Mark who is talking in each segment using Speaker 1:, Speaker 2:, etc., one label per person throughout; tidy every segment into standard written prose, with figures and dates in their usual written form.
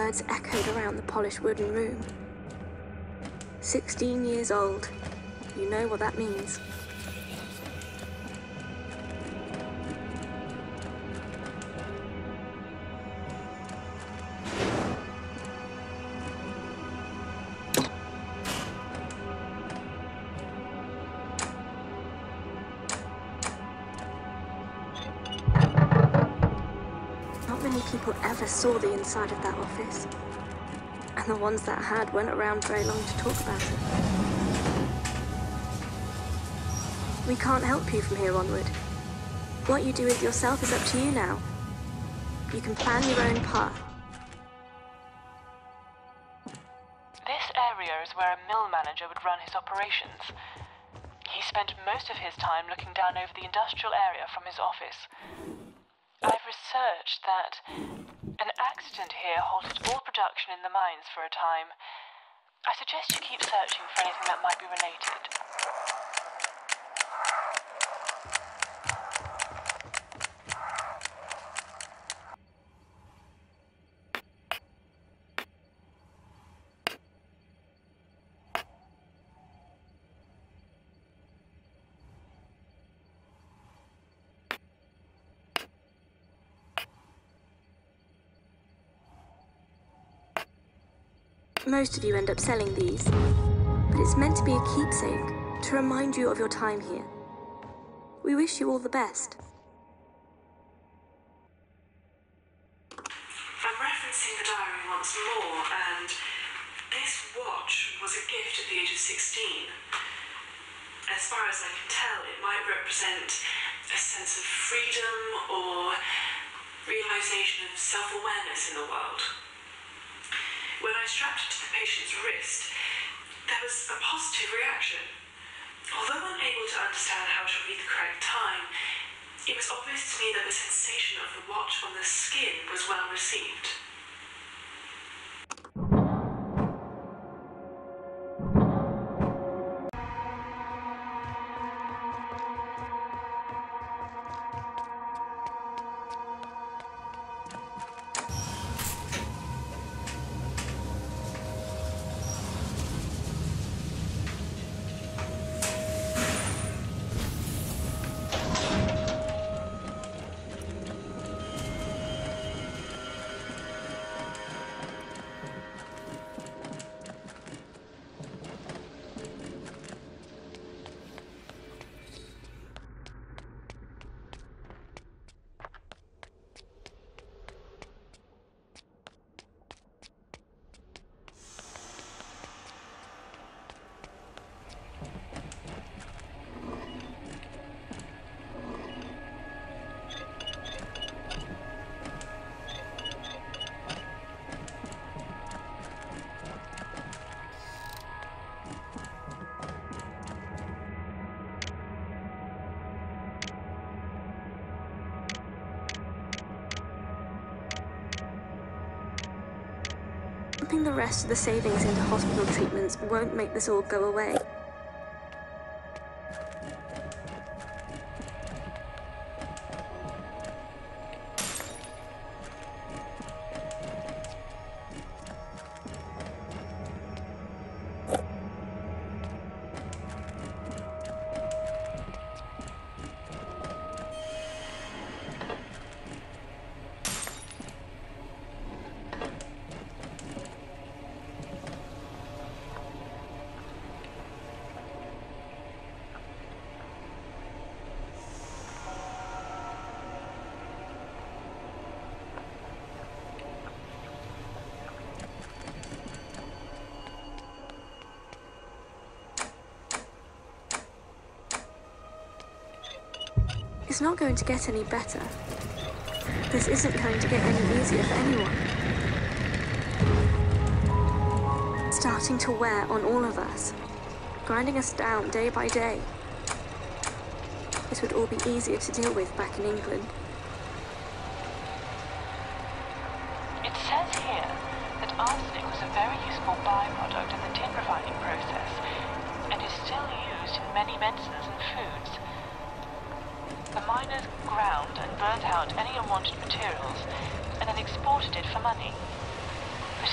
Speaker 1: words echoed around the polished wooden room. 16 years old. You know what that means. Not many people ever saw the inside of that office. And the ones that had weren't around very long to talk about it. We can't help you from here onward. What you do with yourself is up to you now. You can plan your own path.
Speaker 2: This area is where a mill manager would run his operations. He spent most of his time looking down over the industrial area from his office. I've researched that an accident here halted all production in the mines for a time. I suggest you keep searching for anything that might be related.
Speaker 1: Most of you end up selling these, but it's meant to be a keepsake to remind you of your time here. We wish you all the best.
Speaker 3: I'm referencing the diary once more, and this watch was a gift at the age of 16. As far as I can tell, it might represent a sense of freedom or realization of self-awareness in the world. When I strapped it to the patient's wrist, there was a positive reaction. Although unable to understand how to read the correct time, it was obvious to me that the sensation of the watch on the skin was well received.
Speaker 1: Pumping the rest of the savings into hospital treatments won't make this all go away. It's not going to get any better. This isn't going to get any easier for anyone. It's starting to wear on all of us, grinding us down day by day. This would all be easier to deal with back in England.
Speaker 2: It says here that arsenic was a very useful byproduct in the tin refining process and is still used in many medicines and foods. The miners ground and burnt out any unwanted materials and then exported it for money.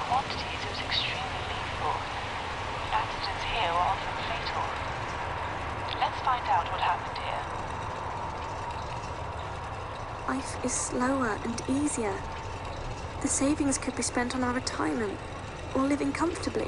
Speaker 2: quantities, it was extremely lethal. Accidents here were often fatal. Let's find out what happened here.
Speaker 1: Life is slower and easier. The savings could be spent on our retirement or living comfortably.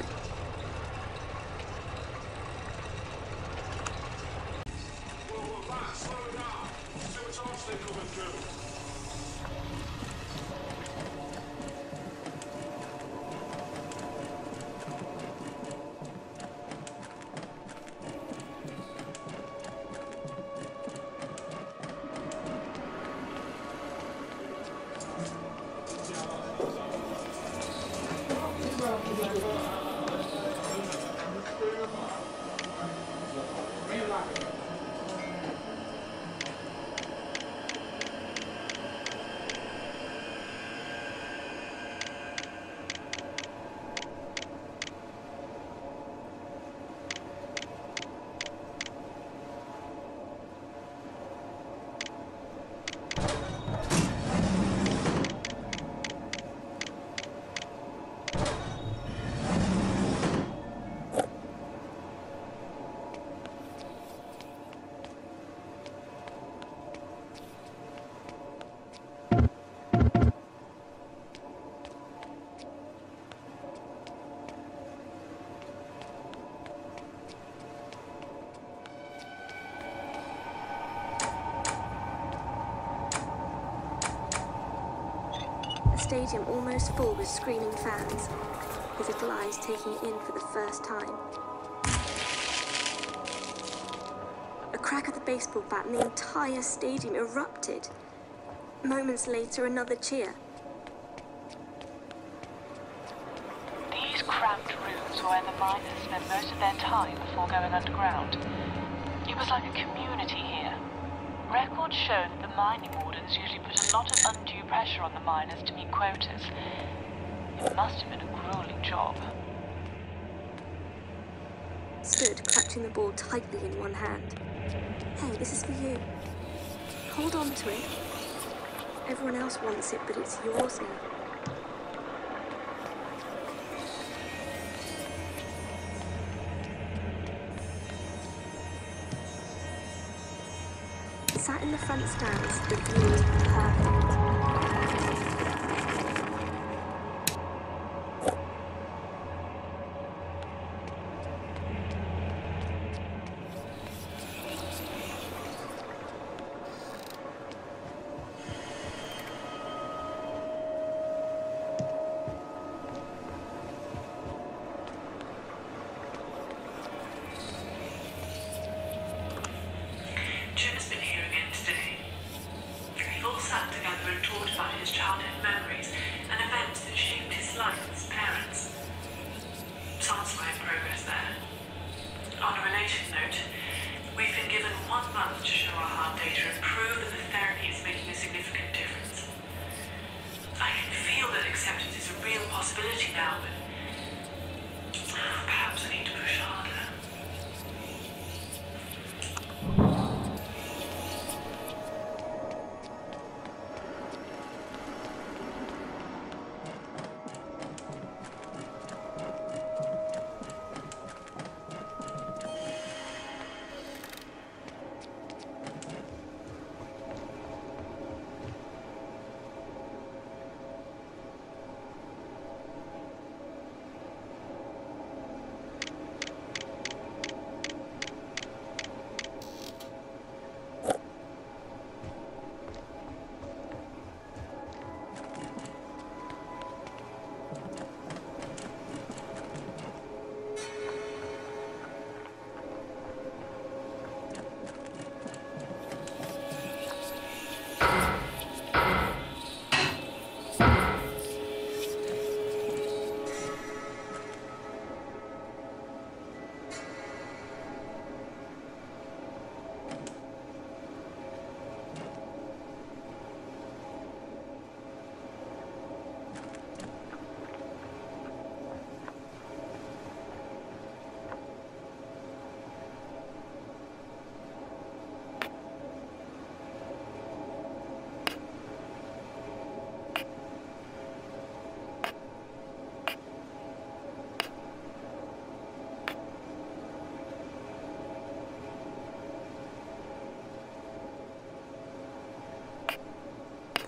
Speaker 1: Stadium almost full with screaming fans, his little eyes taking it in for the first time. A crack of the baseball bat and the entire stadium erupted. Moments later, another cheer.
Speaker 2: These cramped rooms were where the miners spent most of their time before going underground. It was like a community here. Records show that the mining wardens usually put a lot of undue pressure on the miners to meet quotas. It must have been a grueling job.
Speaker 1: Stood clutching the ball tightly in one hand. Hey, this is for you. Hold on to it. Everyone else wants it, but it's yours now. Sat in the front stands, the view was perfect.
Speaker 3: Jim has been here again today. We've all sat together and talked about his childhood memories and events that shaped his life as parents. Satisfying progress there. On a related note, we've been given 1 month to show our heart data and prove that the therapy is making a significant difference. I can feel that acceptance is a real possibility now, but perhaps I need to push harder.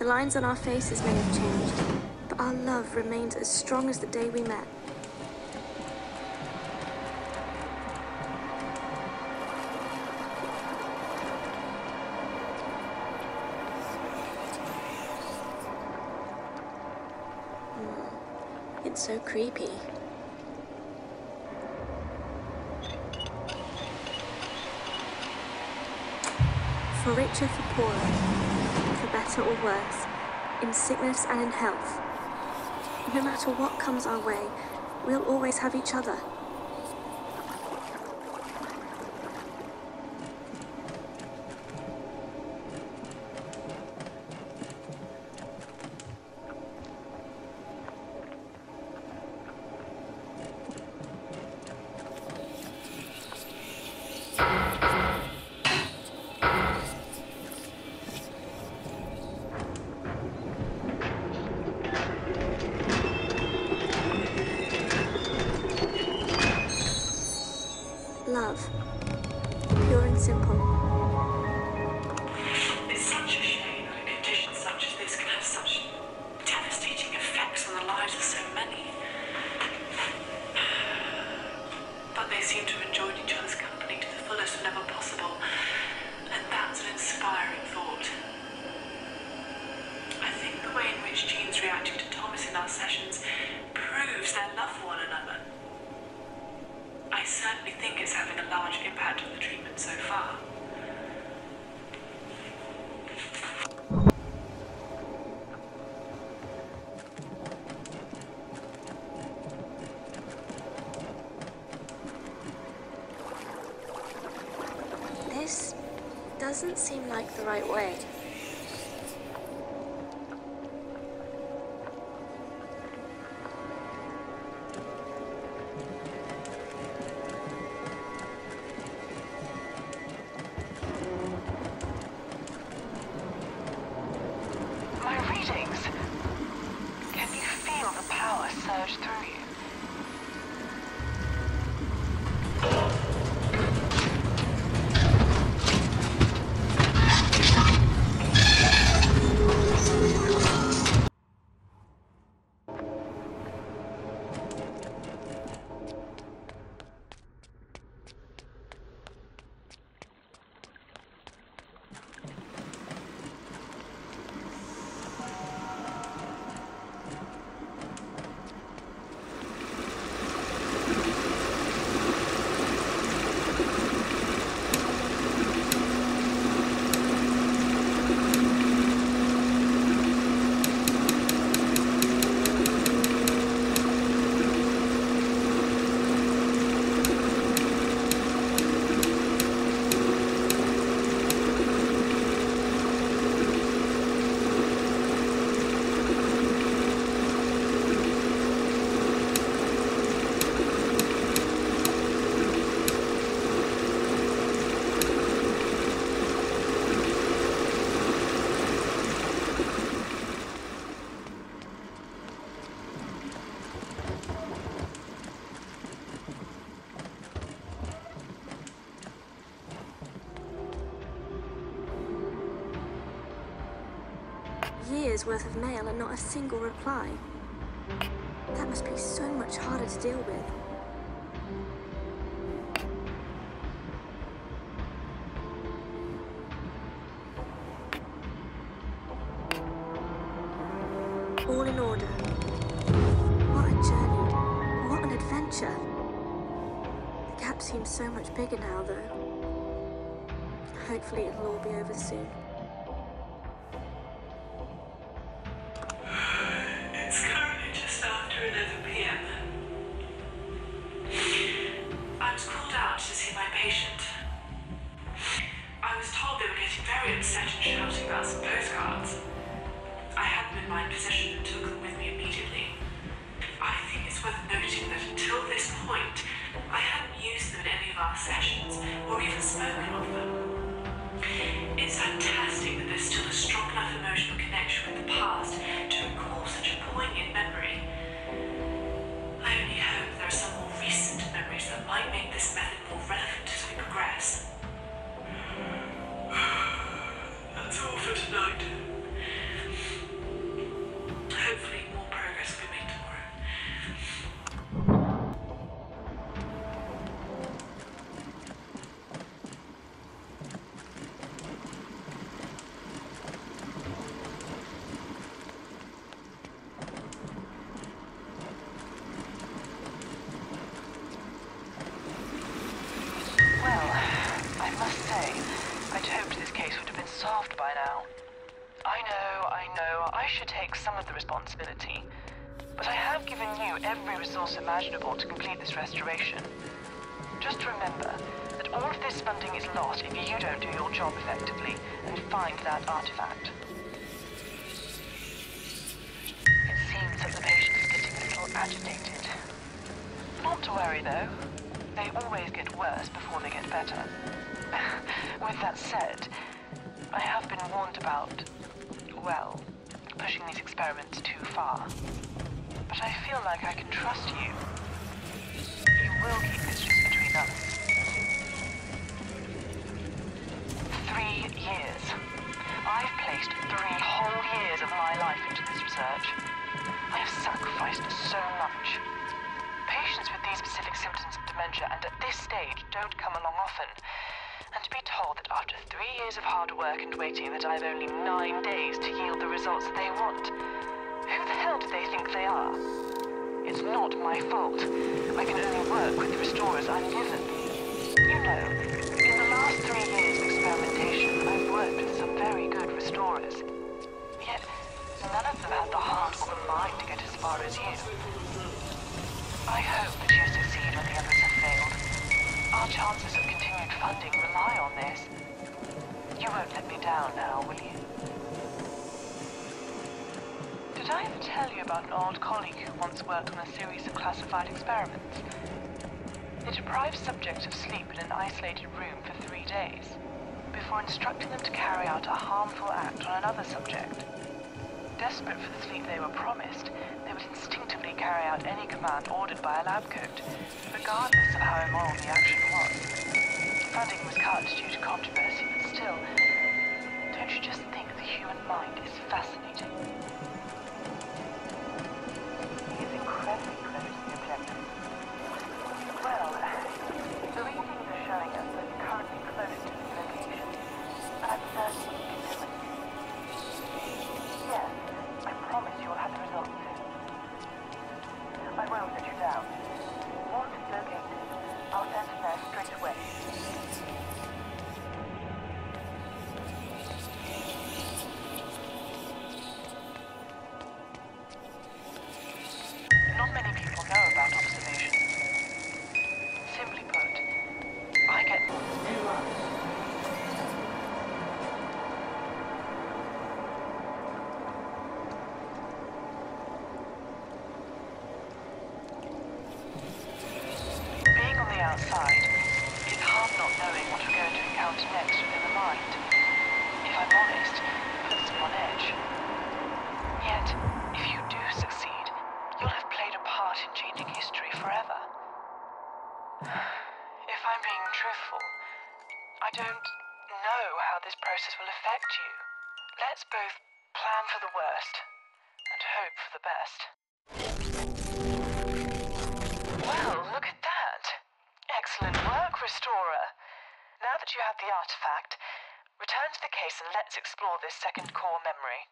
Speaker 1: The lines on our faces may have changed, but our love remains as strong as the day we met. It's so creepy. For richer, for poorer, for better or worse, in sickness and in health, no matter what comes our way, we'll always have each other. Love. Pure and simple.
Speaker 3: It's such a shame that a condition such as this can have such devastating effects on the lives of so many. But they seem to have enjoyed each other's company to the fullest whenever possible, and that's an inspiring thought. I think the way in which Jean's reacting to Thomas in our sessions proves their love for one another. I certainly think it's having a large impact on the treatment so far.
Speaker 1: This doesn't seem like the right way.
Speaker 2: Can you feel the power surge through you?
Speaker 1: Years worth of mail and not a single reply. That must be so much harder to deal with. All in order. What a journey. What an adventure. The gap seems so much bigger now, though. Hopefully it'll all be over soon.
Speaker 3: It's currently just after 11 p.m. I was called out to see my patient. I was told they were getting very upset and shouting about some postcards. I had them in my possession and took them with me immediately. I think it's worth noting that until this point, I hadn't used them in any of our sessions or even spoken of them. It's fantastic that there's still a strong enough emotional connection with the past to recall such a poignant memory. I only hope there are some more recent memories that might make this method more relevant as we progress. That's all for tonight.
Speaker 2: say, I'd hoped this case would have been solved by now. I know, I should take some of the responsibility. But I have given you every resource imaginable to complete this restoration. Just remember that all of this funding is lost if you don't do your job effectively and find that artifact. It seems that the patient is getting a little agitated. Not to worry though. They always get worse before they get better. With that said, I have been warned about, well, pushing these experiments too far. But I feel like I can trust you. You will keep this just between us. 3 years. I've placed 3 whole years of my life into this research. I have sacrificed so much. Patients with these specific symptoms of dementia and at this stage don't come along often. And to be told that after 3 years of hard work and waiting that I've only 9 days to yield the results they want. Who the hell do they think they are? It's not my fault. I can only work with the restorers I'm given. You know, in the last 3 years of experimentation, I've worked with some very good restorers. Yet, none of them had the heart or the mind to get as far as you. I hope that you succeed when the others have failed. Our chances of continued funding rely on this. You won't let me down now, will you? Did I ever tell you about an old colleague who once worked on a series of classified experiments? They deprived subjects of sleep in an isolated room for 3 days, before instructing them to carry out a harmful act on another subject. Desperate for the sleep they were promised, they would instinctively carry out any command ordered by a lab coat, regardless of how immoral the action was. Funding was cut due to controversy, but still, don't you just think the human mind is fascinating? He is incredibly close to the objective. Well, the readings are showing us that you're currently close to this location, and I'm certain you can do it. Yes, I promise you'll have the results soon. I won't let you down. Once it's located, I'll send it there straight away. Not many people know about observation. Simply put, I get being on the outside, it's hard not knowing what we're going to encounter next within the mind. If I'm honest, it puts me on edge. Yet, if you do succeed, you'll have played a part in changing history forever. If I'm being truthful, I don't know how this process will affect you. Let's both plan for the worst and hope for the best. Well, look at that. Excellent work, Restorer. Now that you have the artifact, return to the case and let's explore this second core memory.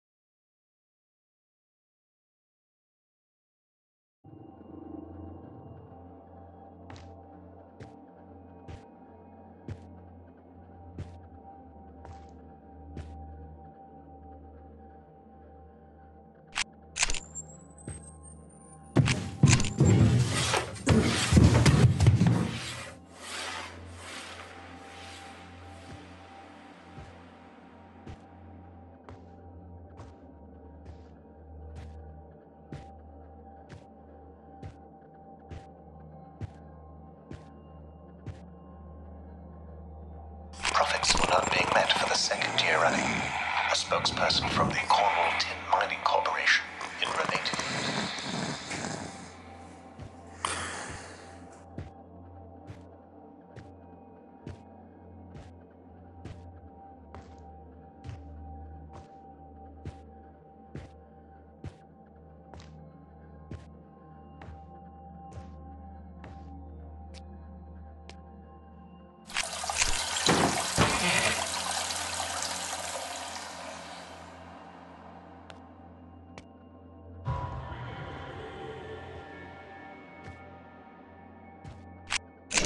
Speaker 4: Profits were not being met for the second year running. A spokesperson from the Cornwall Tin Mining Corporation in related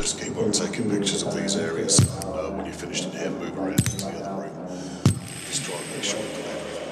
Speaker 5: Just keep on taking pictures of these areas, and when you're finished in here, move around into the other room. Just try and make sure we've got everything.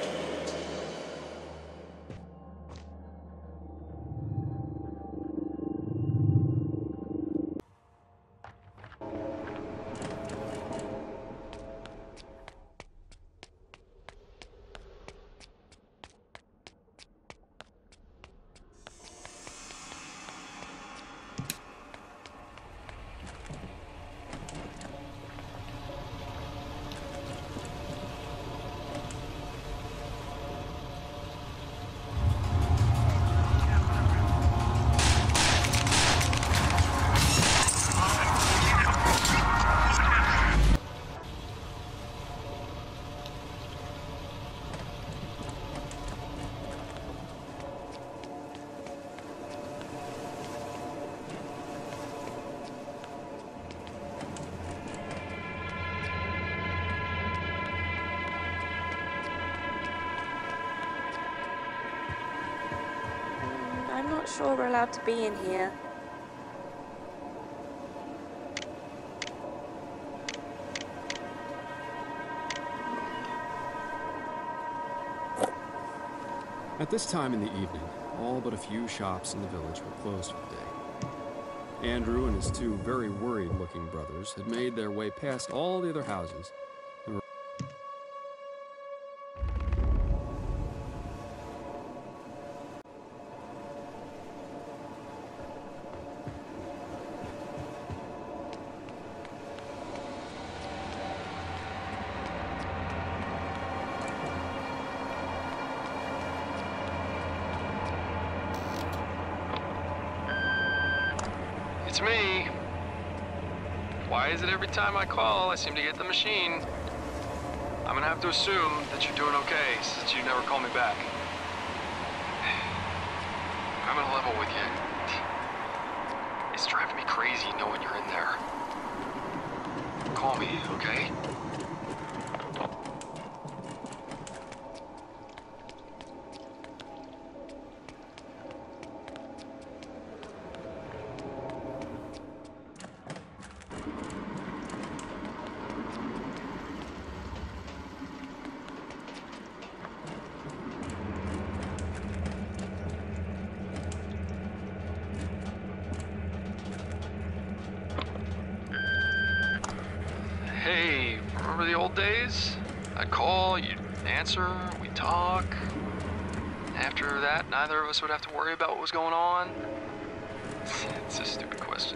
Speaker 1: I'm not sure we're allowed to be in here.
Speaker 6: At this time in the evening, all but a few shops in the village were closed for the day. Andrew and his two very worried-looking brothers had made their way past all the other houses and were
Speaker 7: It's me. Why is it every time I call, I seem to get the machine? I'm gonna have to assume that you're doing okay, since you never call me back. I'm gonna level with you. It's driving me crazy knowing you're in there. Call me, okay? Hey, remember the old days? I'd call, you'd answer, we'd talk. After that, neither of us would have to worry about what was going on. It's a stupid question.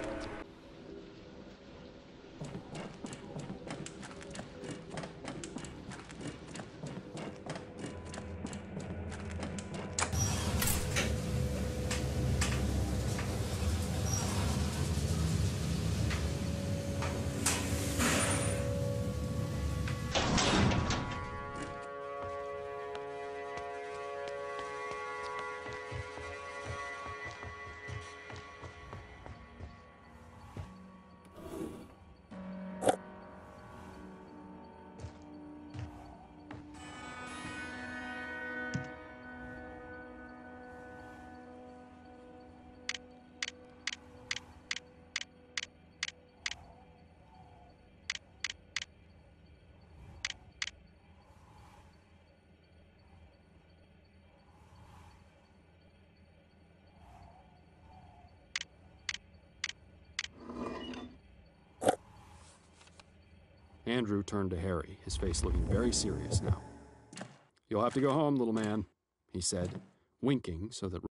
Speaker 6: Andrew turned to Harry, his face looking very serious now. "You'll have to go home, little man," he said, winking so that